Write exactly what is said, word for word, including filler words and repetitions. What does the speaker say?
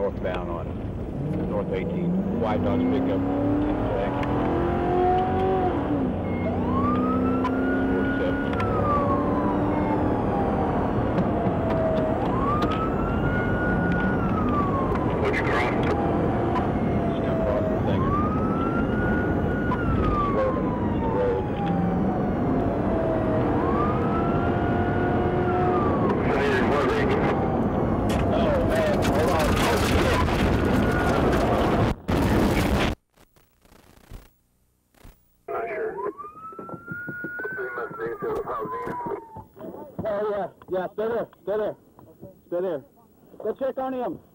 northbound on North eighteen. White Dodge pickup, ten J. What'd you cross? Just come across the singer. Swerving in the road. Singer, what range? Oh man, hold on. Oh shit! Not sure. Three must be to the housing. Oh yeah, yeah, stay there, stay there. Stay there. Go check on him.